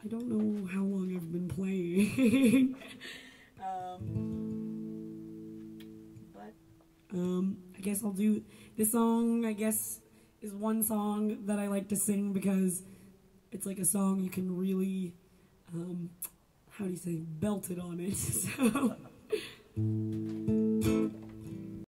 I don't know how long I've been playing. I guess I'll do this song. I guess is one song that I like to sing because it's like a song you can really, how do you say, belt it on it. So.